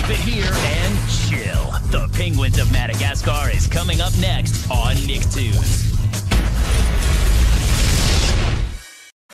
keep it here and chill. The Penguins of Madagascar is coming up next on Nicktoons.